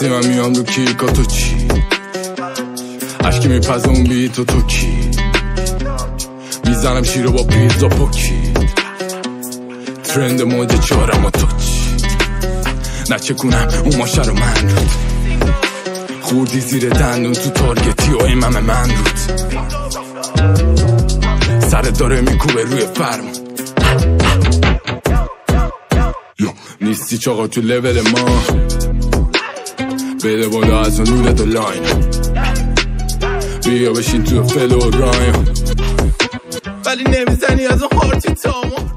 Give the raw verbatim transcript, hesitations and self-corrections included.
وقتی من میام رو کیکا تو چی؟ عشقی میپزه اون بی تو تو کی؟ میزنم شیرو با پیزا پوکی ترند موج چارم و تو چی؟ نچه کنم اون ماشه رو من رود خوردی زیر دندون تو تارگتی و ایمم من رود سرت داره میکوبه روی فرم نیستی چاقا تو لول ما بده بالا از اون نور دو لاین بیا بشین تو فلو رایم ولی نمیزنی از اون هارتی تاما